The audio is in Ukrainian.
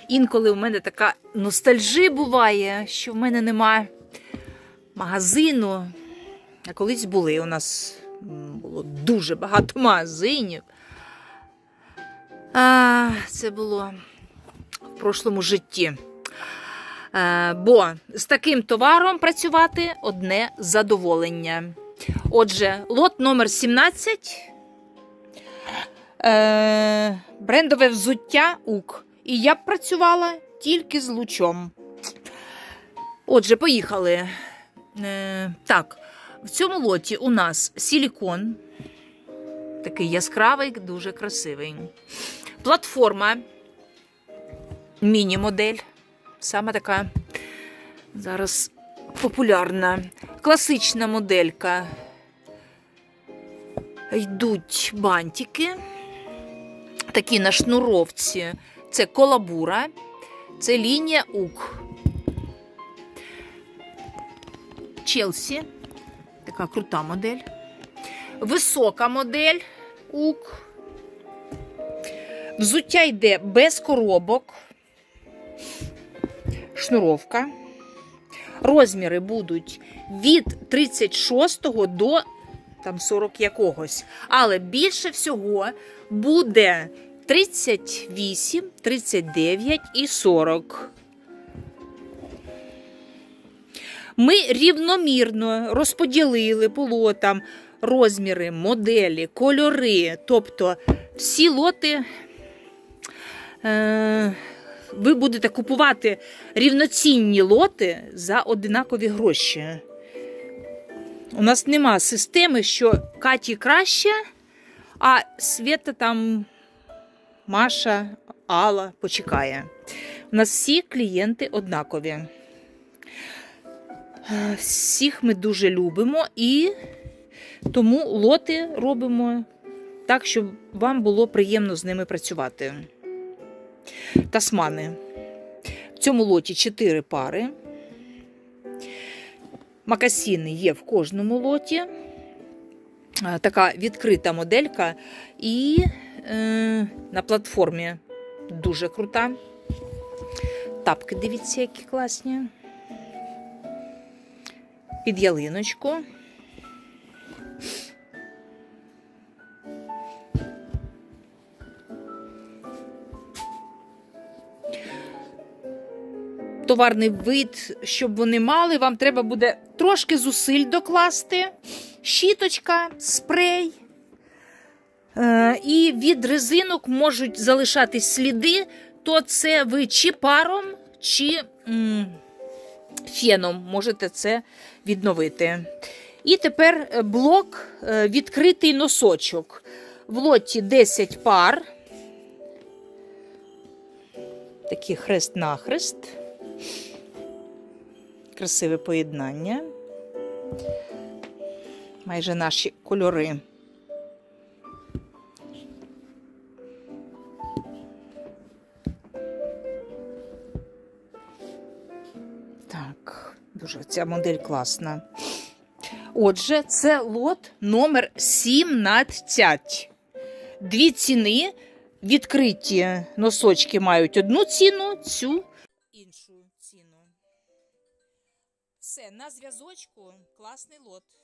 Інколи у мене така ностальжі буває, що в мене немає магазину. А колись були, у нас було дуже багато магазинів. Це було в прошлому житті. Бо з таким товаром працювати одне задоволення. Отже, лот номер 17. Брендове взуття УК. І я б працювала тільки з лучом. Отже, поїхали. Так, в цьому лоті у нас силікон. Такий яскравий, дуже красивий. Платформа. Міні-модель. Саме така зараз популярна. Класична моделька. Йдуть бантики. Такі на шнуровці. Це колабура. Це лінія УК. Челсі. Така крута модель. Висока модель УК. Взуття йде без коробок. Шнуровка. Розміри будуть від 36 до там 40 якогось. Але більше всього буде 38, 39 і 40. Ми рівномірно розподілили по лотам розміри, моделі, кольори. Тобто всі лоти ви будете купувати рівноцінні лоти за однакові гроші. У нас нема системи, що Каті краще, а Свята там, Маша, Алла почекає. У нас всі клієнти однакові. Всіх ми дуже любимо і тому лоти робимо так, щоб вам було приємно з ними працювати. Тасмани. В цьому лоті 4 пари. Мокасини є в кожному лоті. Така відкрита моделька. І на платформі дуже крута. Тапки, дивіться, які класні. Під ялиночку. Товарний вид, щоб вони мали, вам треба буде трошки зусиль докласти. Щіточка, спрей. І від резинок можуть залишатись сліди, то це ви чи паром, чи феном можете це відновити. І тепер блок відкритий носочок. В лоті 10 пар. Такий хрест-нахрест. Красиве поєднання. Майже наші кольори. Так, дуже ця модель класна. Отже, це лот номер 17. Дві ціни. Відкриті носочки мають одну ціну, цю іншу ціну. Все, на зв'язочку класний лот.